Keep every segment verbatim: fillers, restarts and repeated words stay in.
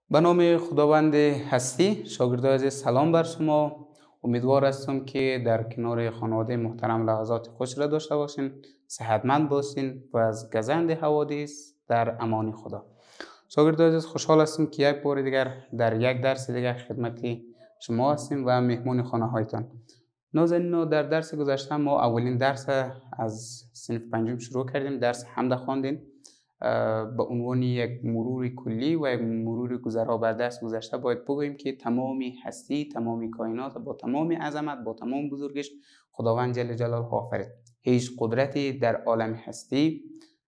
به نام خداوند هستی، شاگردان عزیز سلام بر شما. امیدوار هستم که در کنار خانواده محترم لحظات خوش را داشته باشین، صحتمند باشین و از گزند حوادث در امان خدا. شاگردان عزیز خوشحال هستم که یک بار دیگر در یک درس دیگر خدمت شما هستیم و مهمون خانه هایتان. نازنین، در درس گذشته ما اولین درس از صنف پنجم شروع کردیم، درس حمد خواندیم به عنوان یک مرور کلی و یک مرور گذرا بر درس گذشته. باید بگوییم که تمامی هستی، تمامی کائنات با تمامی عظمت، با تمام بزرگش خداوند جل جلاله آفرید. هیچ قدرتی در عالم هستی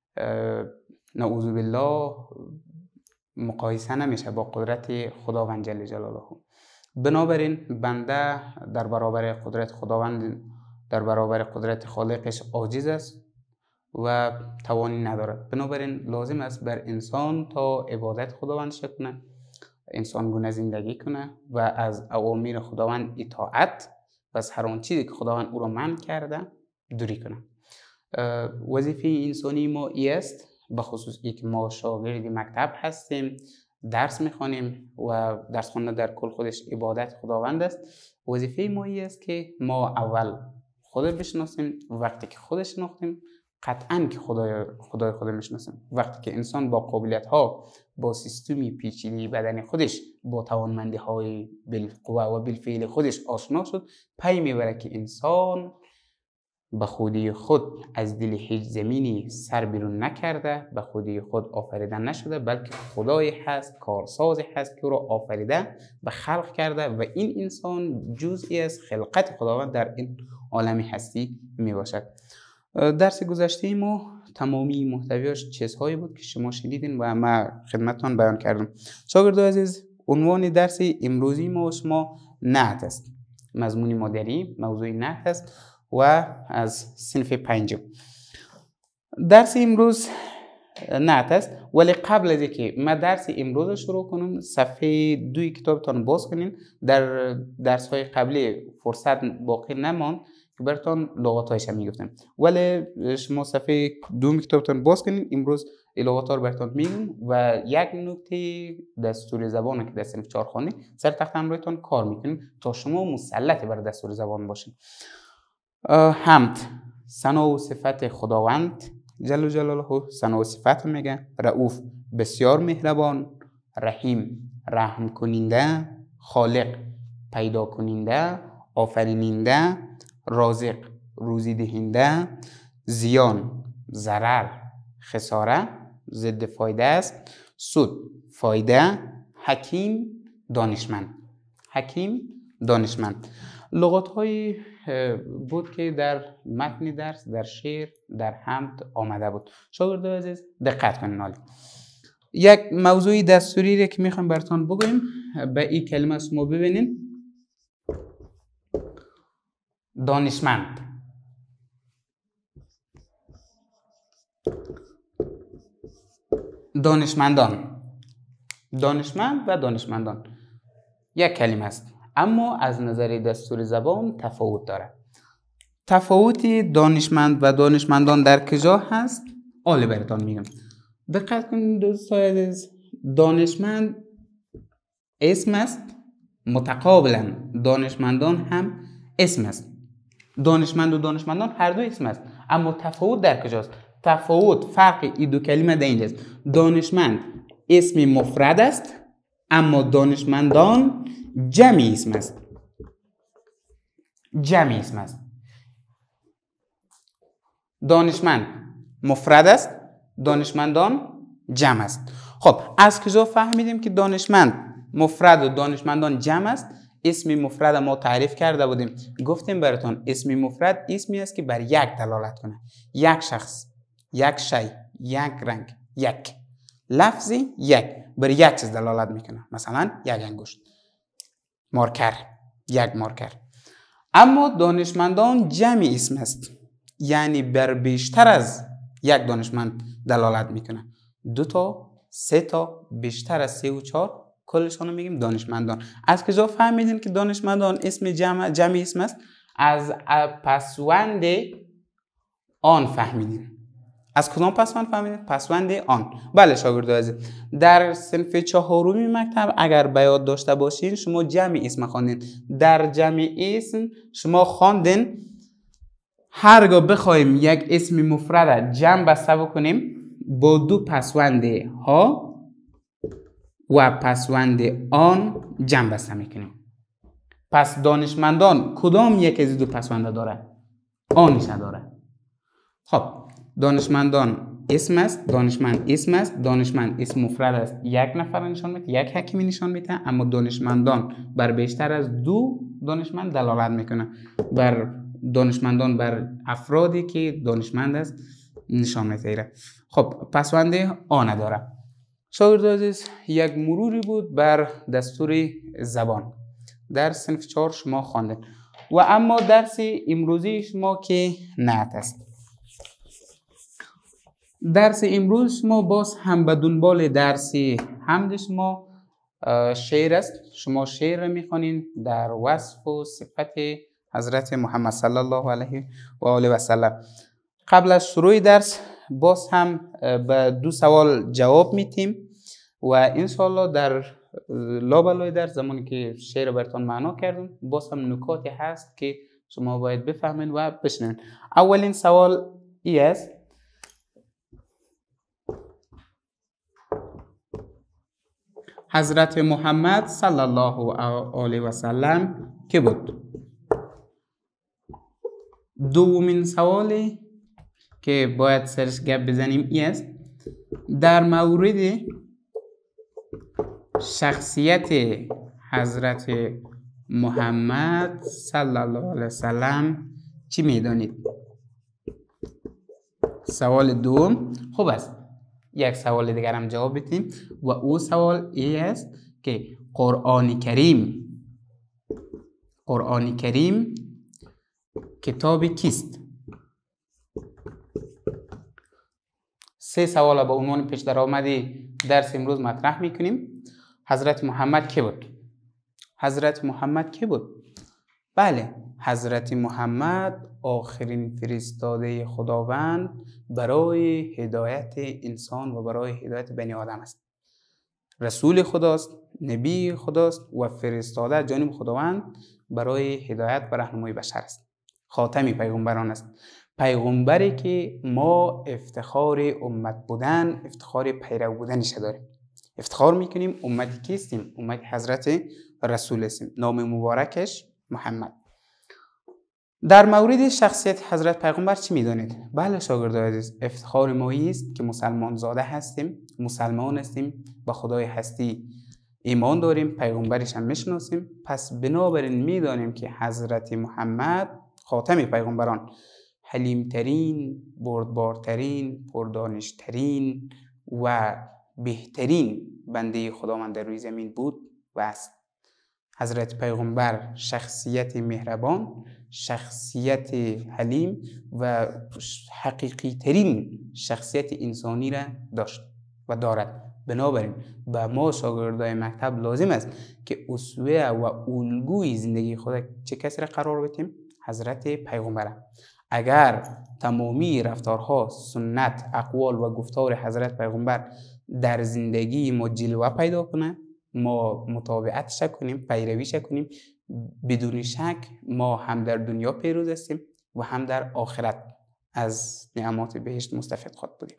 نعوذ بالله مقایسه نمیشه با قدرت خداوند جل جلاله. بنابراین بنده در برابر قدرت خداوند، در برابر قدرت خالقش عاجز است و توانی ندارد. بنابراین لازم است بر انسان تا عبادت خداوند کنه، انسان گونه زندگی کنه و از اوامر خداوند اطاعت و از هر آن چیزی که خداوند او را منع کرده دوری کنه. وظیفه انسانی ما ای است، به خصوص ای که ما شاگرد مکتب هستیم، درس میخوانیم و درس خواندن در کل خودش عبادت خداوند است. وظیفه ما ای است که ما اول خود بشناسیم. وقتی که خود شناختیم قطعاً که خدای خدای خود میشناسیم. وقتی که انسان با قابلیت ها، با سیستمی پیچیده بدن خودش، با توانمندی های بالقوه و بالفعل خودش آشنا شد، پی میبره که انسان به خودی خود از دل هیچ زمینی سر بیرون نکرده، به خودی خود آفریده نشده، بلکه خدای هست، کارسازی هست که او را آفریده و خلق کرده و این انسان جزئی از خلقت خداوند در این عالم هستی می باشد. درس گذشته ما تمامی محتویاش چیزهایی بود که شما شنیدین و من خدمتتان بیان کردم. شاگردان عزیز، عنوان درس امروزی ما و شما نعت است. مضمون ما داریم موضوع نعت است و از صنف پنجم. درس امروز نعت است، ولی قبل از اینکه من درس امروز رو شروع کنم صفحه دوی کتابتان باز کنین. در درس های قبلی فرصت باقی نماند که براتون لغاتایش هم میگفتم، ولی شما صفحه دوم کتابتان باز کنین. امروز لغات ها رو براتون میگم و یک نکته دستور زبان که در صنف چهار خوانی سر تخت همراهتان کار میکنیم تا شما مسلط بر دستور زبان باشین. حمد ثنا و صفت خداوند جل جلاله. ثنا و صفت میگه رؤوف بسیار مهربان، رحیم رحم کننده، خالق پیدا کننده، آفریننده، رازق روزی دهنده، زیان ضرر خساره ضد فایده است، سود فایده، حکیم دانشمند. حکیم دانشمند لغات های بود که در متن درس، در شعر، در حمد آمده بود. شاگردان عزیز دقت کنین. حالا یک موضوع دستوری که میخوام براتون بگویم، به این کلمه شما ببینین. دانشمند. دانشمندان. دانشمند و دانشمندان یک کلمه است، اما از نظر دستور زبان تفاوت داره. تفاوت دانشمند و دانشمندان در کجا هست؟ حالا براتون میگم. دقت کنید دوستان عزیز، دانشمند اسم است، متقابلا دانشمندان هم اسم است. دانشمند و دانشمندان هر دو اسم است، اما تفاوت در کجاست؟ تفاوت فرق این دو کلمه در اینجاست. دانشمند اسم مفرد است، اما دانشمندان جمع اسم است. جمع اسم است. دانشمند مفرد است، دانشمندان جمع است. خب از کجا فهمیدیم که دانشمند مفرد و دانشمندان جمع است؟ اسم مفرد ما تعریف کرده بودیم، گفتیم براتون اسم مفرد اسمی است که بر یک دلالت کنه. یک شخص، یک شی، یک رنگ، یک لفظی، یک بر یک چیز دلالت میکنه. مثلا یک انگشت، مارکر، یک مارکر. اما دانشمندان جمع اسم است، یعنی بر بیشتر از یک دانشمند دلالت میکنه. دو تا، سه تا، بیشتر از سه و چهار، کلشان رو میگیم دانشمندان. از کجا فهمیدین که دانشمندان اسم جمع جمع اسم است؟ از پسوند آن فهمیدین. از کدام پسوند فهمیدید؟ پسوند آن. بله شاگردان عزیز، در صنف چهارمی مکتب اگر به یاد داشته باشین شما جمع اسم خواندین. در جمع اسم شما خواندین هرگاه بخوایم یک اسم مفرد جمع بسته بکنیم با دو پسوند ها و پسوند آن جمع بسته میکنیم. پس دانشمندان کدام یک از دو پسوند داره؟ آنش داره. خب دانشمندان اسم است، دانشمند اسم است، دانشمند اسم مفرد است، یک نفر نشان میده، یک حکیمی نشان میده، اما دانشمندان بر بیشتر از دو دانشمند دلالت میکنه. بر دانشمندان بر افرادی که دانشمند است نشان میده. خب پسوند آن داره. شاگردان عزیز، یک مروری بود بر دستور زبان در صنف چهار شما خواندید و اما درس امروزی شما که نعت است. درس امروز شما باز هم به دنبال درس حمد شما شعر است. شما شعر میخوانید در وصف و صفت حضرت محمد صلی الله علیه و آله و سلم. قبل از شروع درس باز هم به دو سوال جواب میتیم و انشاءالله در لابلای درس زمانی که شعر براتون معنا کردم باز هم نکاتی هست که شما باید بفهمید و بشنوید. اولین سوال ای است: حضرت محمد صلی الله علیه و سلم که بود؟ دومین سوالی که باید سرش گپ بزنیم ای است: در مورد شخصیت حضرت محمد صلی الله علیه و سلم چی میدانید؟ سوال دوم. خوب است، یک سوال دیگر هم جواب بدیم و او سوال ای است که قرآن کریم قرآن کریم کتاب کیست؟ سه سوال با عنوان پیش درآمدی درس امروز مطرح میکنیم. حضرت محمد کی بود؟ حضرت محمد کی بود؟ بله، حضرت محمد آخرین فرستاده خداوند برای هدایت انسان و برای هدایت بنی آدم است. رسول خداست، نبی خداست و فرستاده جانب خداوند برای هدایت و راهنمایی بشر است. خاتمی پیغمبران است، پیغمبری که ما افتخار امت بودن، افتخار پیرو بودنش داریم. افتخار میکنیم امتی کیستیم؟ امت حضرت رسول هستیم. نام مبارکش محمد. در مورد شخصیت حضرت پیغمبر چی میدانید؟ بله شاگردان عزیز، افتخار ما است که مسلمان زاده هستیم، مسلمان هستیم، به خدای هستی ایمان داریم، پیغمبرش هم میشناسیم. پس بنابراین میدانیم که حضرت محمد خاتم پیغمبران، حلیمترین، بردبارترین، پردانشترین و بهترین بنده خداوند در روی زمین بود و است. حضرت پیغمبر شخصیت مهربان، شخصیت حلیم و حقیقی ترین شخصیت انسانی را داشت و دارد. بنابراین به ما شاگردای مکتب لازم است که اسوه و الگوی زندگی خود چه کسی را قرار بدیم؟ حضرت پیغمبر. اگر تمامی رفتارها، سنت، اقوال و گفتار حضرت پیغمبر در زندگی ما جلوه پیدا کنه، ما مطابقتش کنیم، پیرویش کنیم، بدون شک ما هم در دنیا پیروز هستیم و هم در آخرت از نعمات بهشت مستفید خواهد بودیم.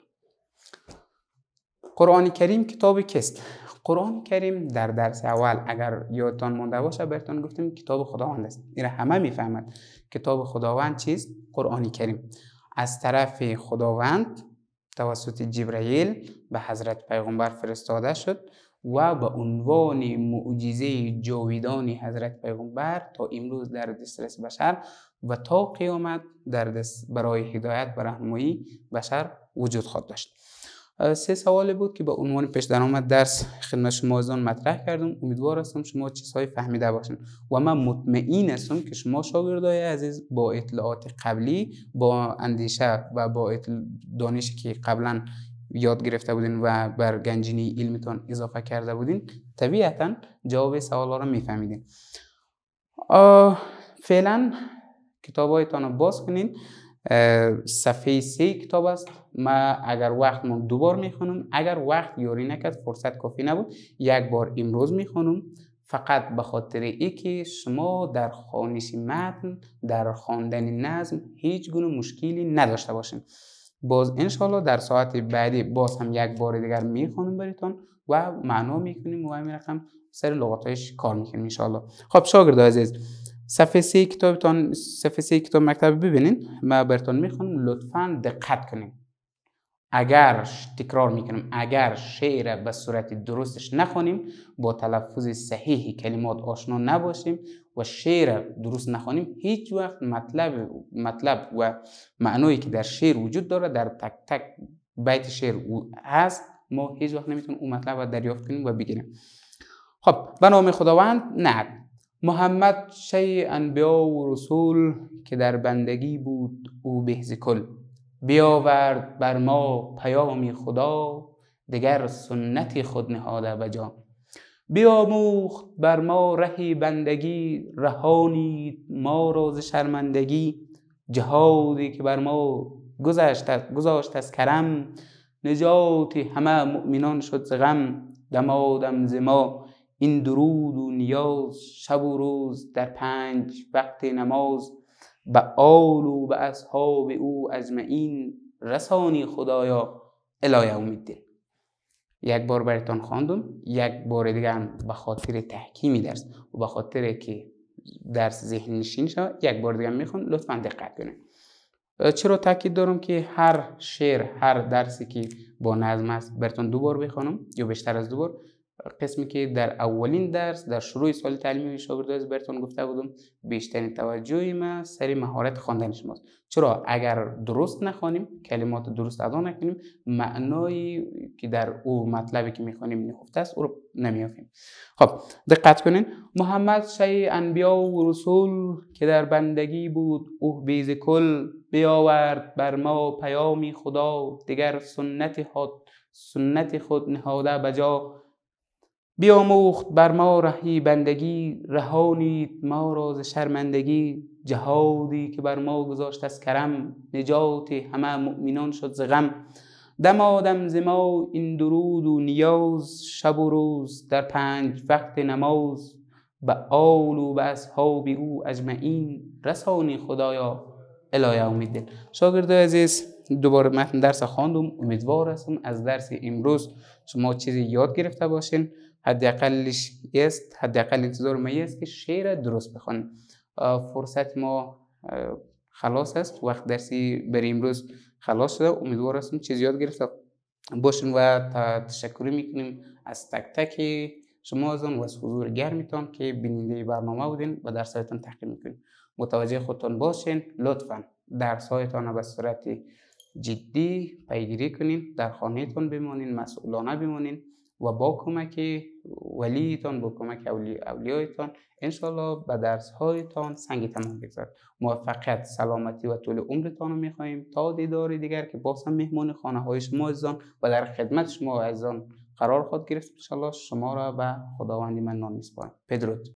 قرآن کریم کتاب کیست؟ قرآن کریم در درس اول اگر یادتان مونده باشه براتون گفتیم کتاب خداوند است. این همه میفهمند. کتاب خداوند چیست؟ قرآن کریم از طرف خداوند توسط جبرئیل به حضرت پیغمبر فرستاده شد و به عنوان معجزه جاودان حضرت پیغمبر تا امروز در دسترس بشر و تا قیامت در دست برای هدایت و راهنمایی بشر وجود خواهد داشت. سه سوال بود که به عنوان پیش درآمد درس خدمت شما عزیزان مطرح کردم. امیدوار هستم شما چیزهای فهمیده باشین و من مطمئن هستم که شما شاگردای عزیز با اطلاعات قبلی، با اندیشه و با دانشی که قبلا یاد گرفته بودین و بر گنجینه علمتان اضافه کرده بودین طبیعتا جواب سوالا رو میفهمیدین. فعلا کتابایتان رو باز کنین. صفحه سه کتاب است. ما اگر وقت من دو بار میخونم، اگر وقت یاری نکرد فرصت کافی نبود یک بار امروز میخونم، فقط به خاطر ای که شما در خوانش متن، در خواندن نظم هیچ گونه مشکلی نداشته باشین. باز انشالله در ساعت بعدی باز هم یک بار دیگر میخونم براتون و معنا میکنیم و همین رقم سر لغاتش کار میکنیم انشالله. خب شاگردان عزیز، صفحه سه کتابتان صفحه سه کتاب مکتب ببینین، ما براتون میخونم، لطفاً دقت کنین. اگر تکرار میکنم، اگر شعر به صورت درستش نخونیم، با تلفظ صحیح کلمات آشنا نباشیم و شعر درست نخونیم، هیچ وقت مطلب مطلب و معنایی که در شعر وجود داره در تک تک بیت شعر هست، ما هیچ وقت نمیتونیم اون مطلب رو دریافت کنیم و بگیریم. خب به نام خداوند. نعت. محمد شیء انبیا و رسول، که در بندگی بود او بهز کل. بیاورد بر ما پیام خدا، دگر سنت خود نهاده بجا. بیاموخت بر ما رهی بندگی، رهانید ما را ز شرمندگی. جهادی که بر ما گذشت گذاشت از کرم، نجاتی همه مؤمنان شد ز غم. دمادم ز ما این درود و نیاز، شب و روز در پنج وقت نماز. به آل و به اصحاب او اجمعین، رسانی خدایا الی یوم الدین. یک بار براتون خواندم، یک بار دیگه هم به خاطر تحکیمی درس و به خاطر که درس ذهن نشین شود یک بار دیگه میخوام، لطفا دقت کنید. چرا تاکید دارم که هر شعر، هر درسی که با نظم است براتون دو بار بخونم یا بیشتر از دو بار. قسمی که در اولین درس در شروع سال تعلیمی شاگردان براتون گفته بودم، بیشترین توجه ما سر مهارت خواندن شماست. چرا اگر درست نخوانیم، کلمات درست ادا نکنیم، معنایی که در او مطلبی که میخوانیم نهفته است او رو نمیافیم. خب دقت کنین. محمد شیء انبیا و رسول، که در بندگی بود او بیز کل. بیاورد بر ما پیامی خدا، دگر سنت خود سنت خود نهاده بجا. بیاموخت بر ما رهی بندگی، رهانید ما را ز شرمندگی. جهادی که بر ما گذاشت از کرم، نجات همه مؤمنان شد ز غم. دمادم ز ما این درود و نیاز، شب و روز در پنج وقت نماز. به آل و به اصحاب او اجمعین، رسانی خدایا الی یوم الدین. شاگردان عزیز، دوباره متن درس خواندم. امیدوار هستم از درس امروز شما چیزی یاد گرفته باشین. حداقلش است، حداقل انتظار ما است که شعر درست بخونید. فرصت ما خلاص است، وقت درسی برای امروز خلاص شده. امیدوار هستم چیزی یاد گرفته باشین و تشکر میکنیم از تک تک شما از و از حضور گرمتان که بیننده برنامه بودین و درسایتان تحقیق میکنین. متوجه خودتان باشین. لطفاً درسایتان به صورت جدی پیگیری کنین، در خانهتان بمانین، مسئولانه بمانین و با کمک ولیتان، با کمک اولی اولیایتان انشالله به درس هایتان سنگ تمام بگذارد. موفقیت، سلامتی و طول عمرتان رو میخواهیم تا دیدار دیگر که باز هم مهمان خانه های شما عزیزان و در خدمت شما عزیزان قرار خود گرفت. انشالله شما را به خداوند منان میسپارم. بدرود.